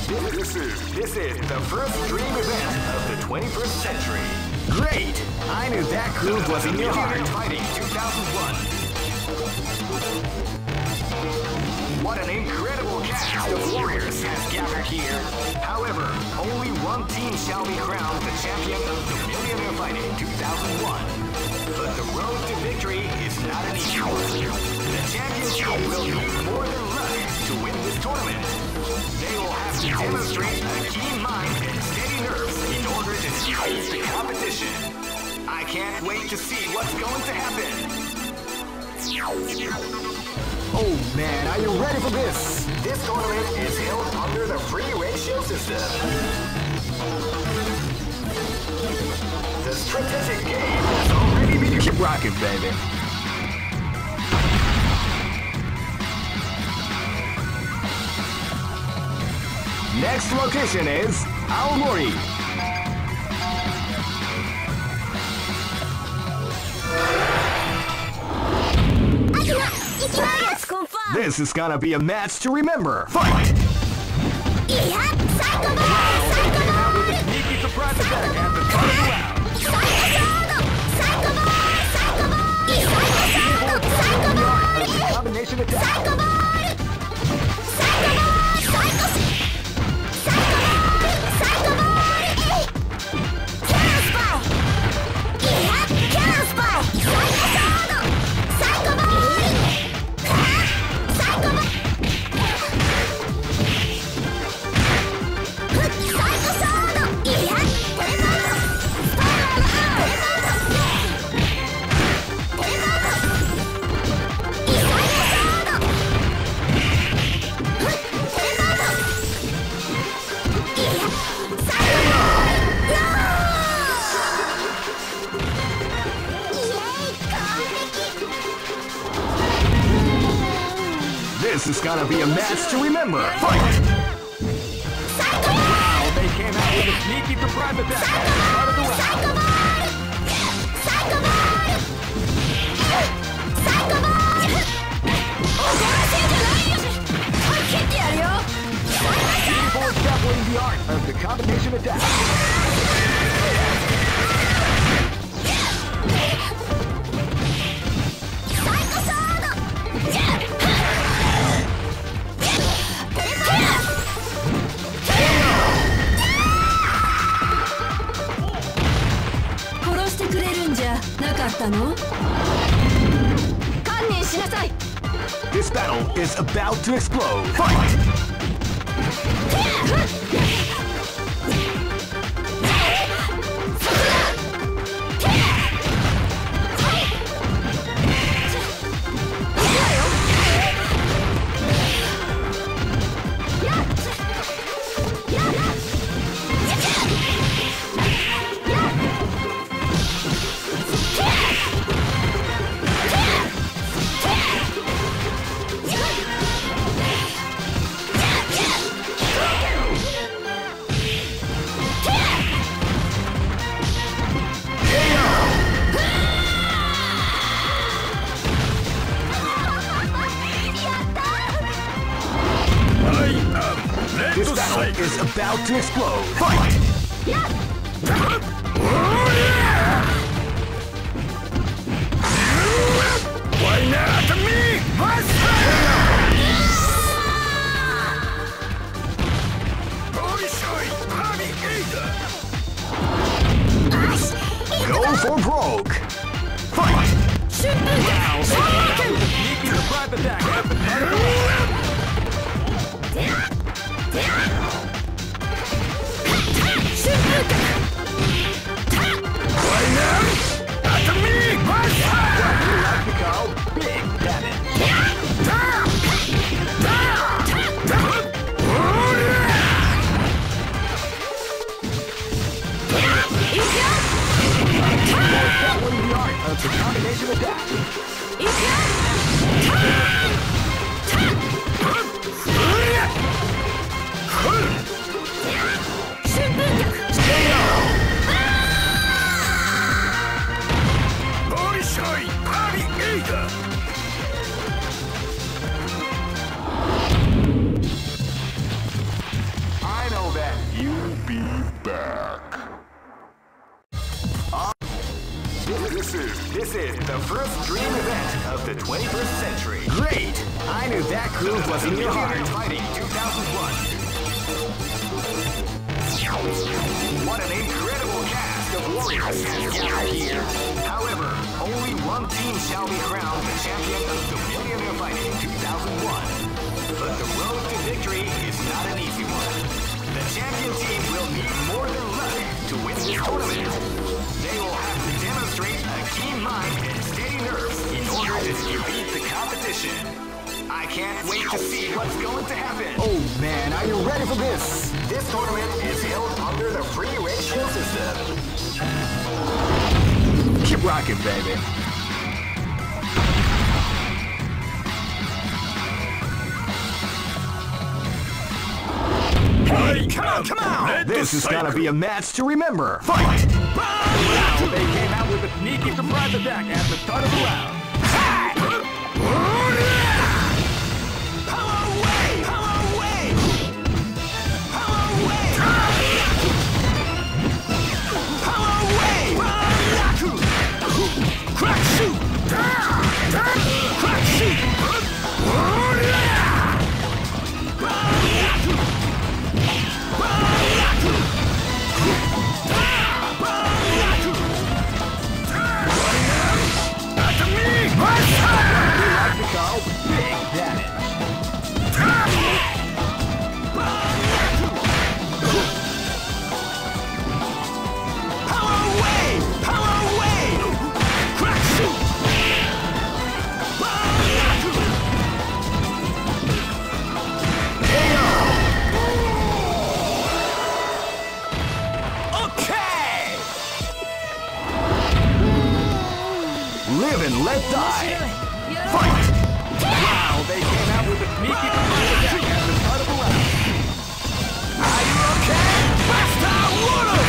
This is the first dream event of the 21st century. Great! I knew that groove was in your heart. Fighting 2001. What an incredible cast of warriors has gathered here. However, only one team shall be crowned the champion of the Millionaire Fighting 2001. But the road to victory is not an easy one. The champion team will need more than luck to win this tournament. They will have to demonstrate a keen mind and steady nerves in order to defeat the competition. I can't wait to see what's going to happen. Oh man, are you ready for this? This tournament is held under the free ratio system. The strategic game has already begun. Keep rocking, baby. Next location is Aomori. This is gonna be a match to remember. Fight! Wow, they came out with a sneaky surprise attack at the start of the round. The combination attack. This is gonna be a match to remember. Fight! Wow, they came out with a sneaky surprise attack at the start of the round. Team 4 definitely the art of the combination attack. This battle is about to explode. Fight! This battle is about to explode. Fight! Why not me? Go for broke. Fight! Wow! Sneaky surprise attack at the start of the round. Why now? After me! What we like to call big damage. The art of the combination attack. that. You'll be back. This is the first dream event of the 21st century. Great! I knew that groove was in your heart. Fighting 2001. What an incredible cast of warriors has gathered here. However, only one team shall be crowned the champion of the Millionaire Fighting 2001. But the road to victory is not an easy one. The champion team will need more than luck to win this tournament. They will have to demonstrate a keen mind and steady nerves in order to defeat the competition. I can't wait to see what's going to happen. Oh man, are you ready for this? This tournament is held under the free ratio system. Keep rocking, baby. Hey, come on! This is gonna be a match to remember. Fight! Wow, they came out with a sneaky surprise attack at the start of the round. Power away! Power away! Power away! Power away! Crack shoot! Crack shoot! Live and let die. Fight! Wow, they came out with a sneaky surprise attack at the start of the round. Are you okay? Master Water!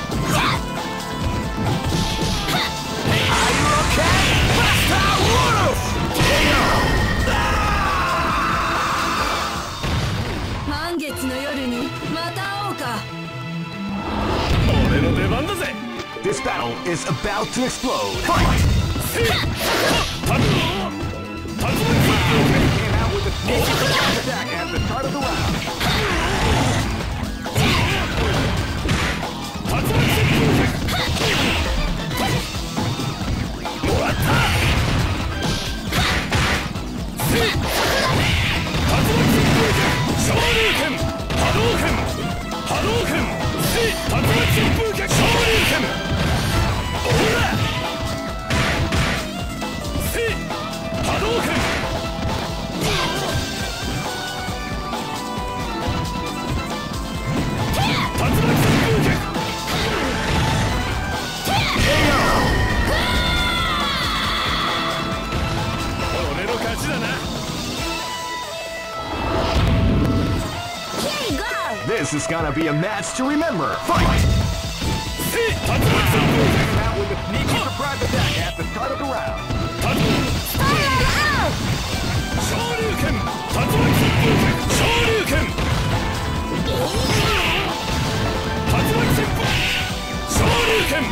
Are you okay? Master Water! This battle is about to explode. Fight! Came out with a sneaky surprise attack at the start of the round. This is gonna be a match to remember. Fight! Came out with a sneaky surprise attack at the start of the round. Shoryuken! Shoryuken! Shoryuken!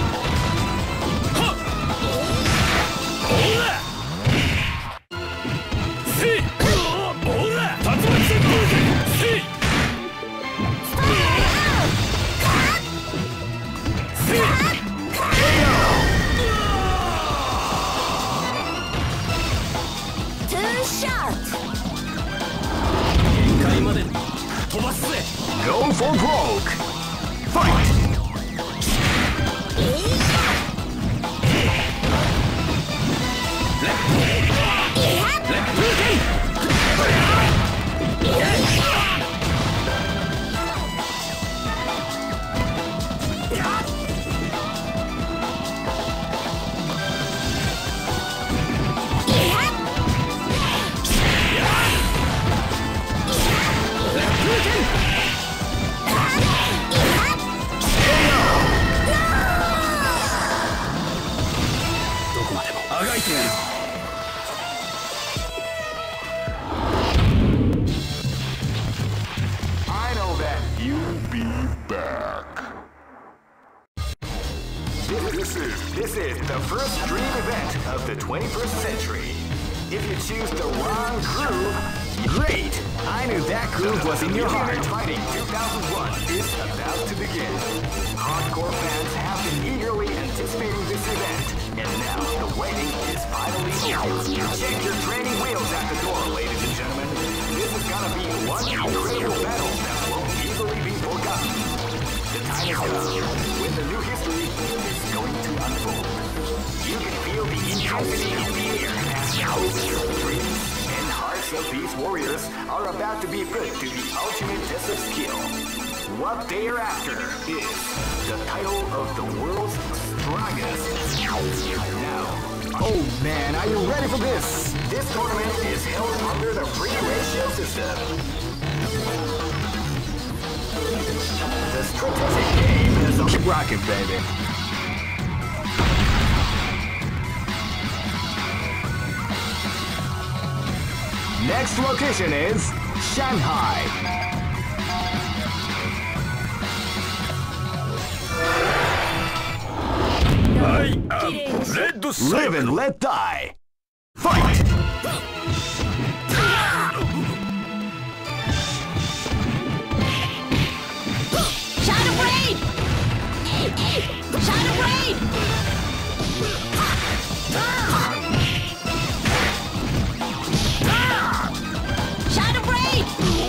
Go for broke! Fight! This is the first dream event of the 21st century. If you choose the wrong groove, great! I knew that groove was in your heart. Fighting 2001 is about to begin. Hardcore fans have been eagerly anticipating this event, and now the waiting is finally over. Check your training wheels at the door, ladies and gentlemen. This is gonna be one incredible battle that won't easily be forgotten. The time has come when the new history is going to unfold. You can feel the intensity in the air as the hopes, dreams, and hearts of these warriors are about to be put to the ultimate test of skill. What they are after is the title of the world's strongest. Now, oh man, are you ready for this? This tournament is held under the free ratio system. The strategic game is on. Keep rocking, baby. Next location is Shanghai. I am Red Saber. Live and let die. Fight! Shadow Blade! Shadow Blade! Shadow Blade!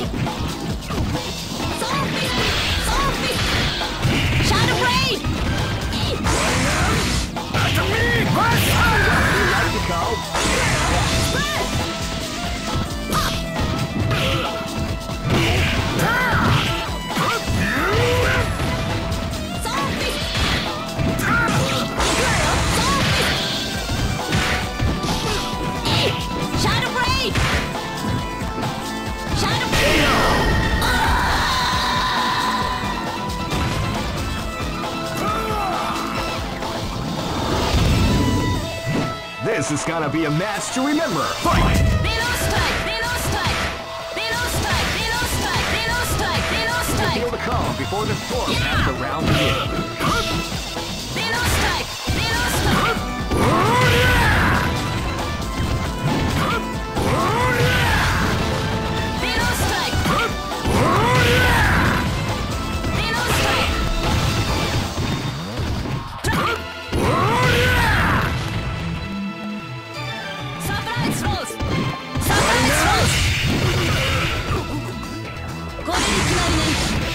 Soul Fist! Soul Fist! Shadow Blade! After me! You like to go? Soul Fist! Shadow Blade! Shadow Blade! This is gonna be a match to remember. Fight! Venom Strike! Venom Strike! Venom Strike! Venom Strike! Venom Strike! Venom Strike! Feel the calm before the storm Yeah! as the round begins. Venom Strike! Venom Strike! Venom Strike! Venom Strike! Surprise Rose! Surprise Rose! これに決まりね。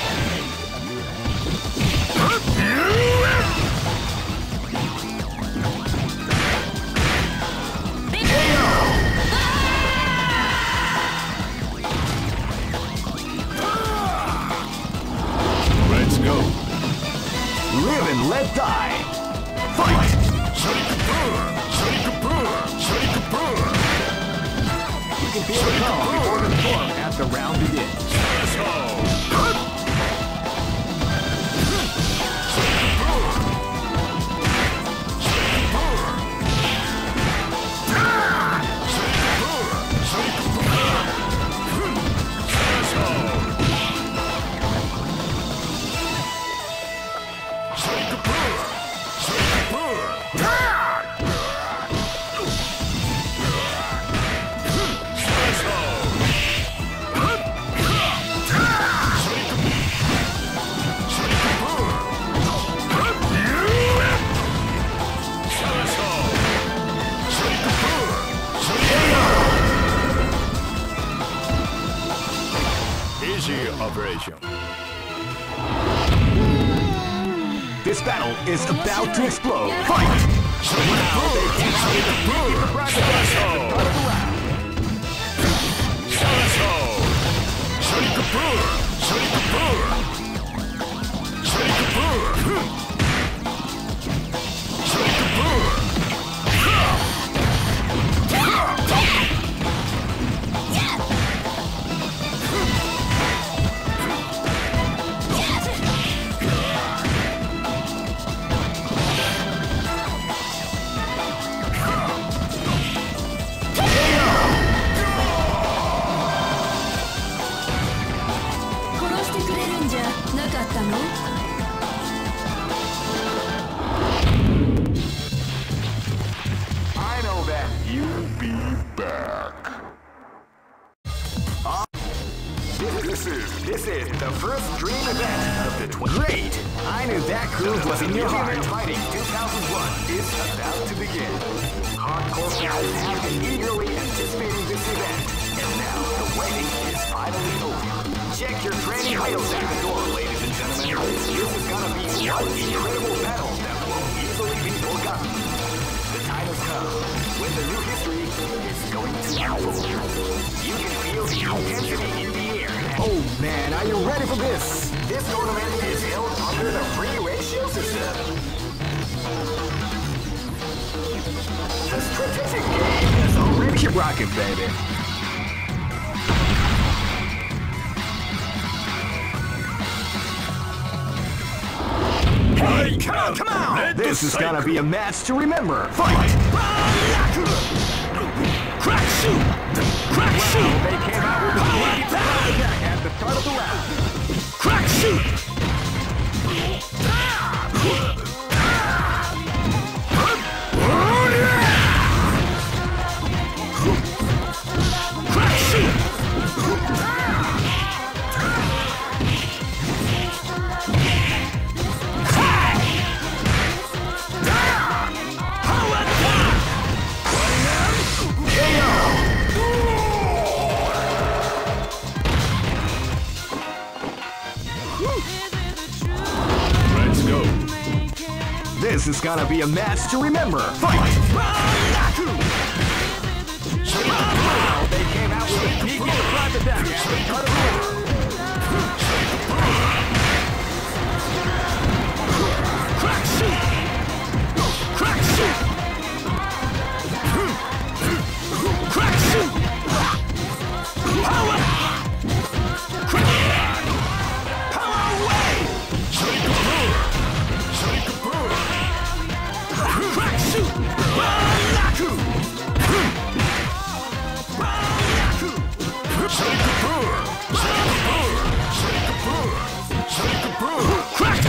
Let's go. Live and let die. Fight! You can feel the calm before the storm as the round begins. Easy operation. This battle is about to explode. Fight! the first dream event of the Great! I knew that groove was in your heart. Fighting 2001 is about to begin. Hardcore fans have been eagerly anticipating this event, and now the waiting is finally over. Check your training titles at the door, ladies and gentlemen. This is gonna be one incredible battle that won't easily be forgotten. The time has come when the new history is going to unfold. You can feel the intensity in the air. Oh man, are you ready for this? This tournament is held under the free ratio system. The strategic game is already... Keep rocking, baby. Hey, come on! This is gonna be a match to remember. Fight! Crack shoot! Crack shoot! They came out with a sneaky attack at the start of the round. Crack shoot! Crack shoot! This is gonna be a match to remember. Fight! They came out with a sneaky surprise attack at the start of the round. Crack shoot! Crack shoot! Crack shoot! Power! Power away! Crack shoot! Balaku! Balaku! Shake-a-purr! Shake-a-purr! Shake-a-purr! Shake-a-purr! Crack!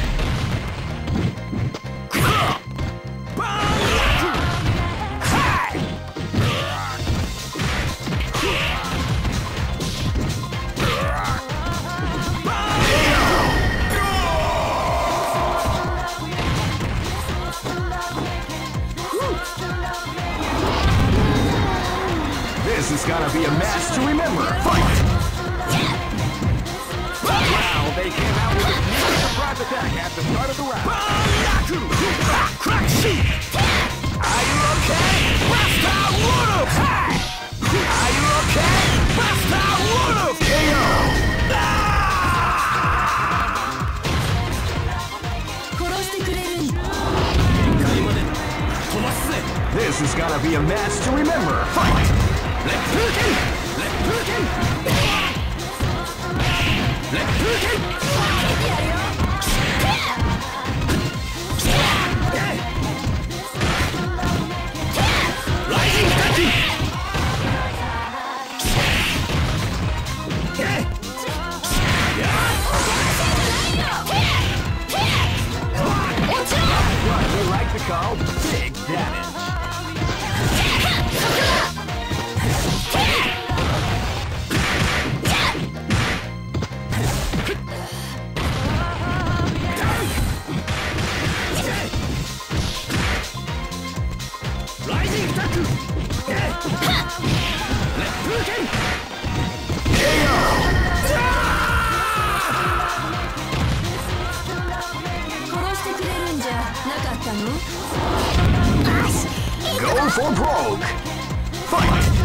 Balaku! Hey! This is gonna be a match to remember. Fight! Wow, they came out with a sneaky surprise attack at the start of the round. Crack shoot! Are you okay? Rasta Woodo! Hey! Are you okay? Rasta Woodo! KO! This is gonna be a match to remember. Fight! Let's hook him! Let's hook him! Let's hook him! Rising touchy! What we like to call big damage. Rising Taku! Let's hook him! Go for broke! Fight!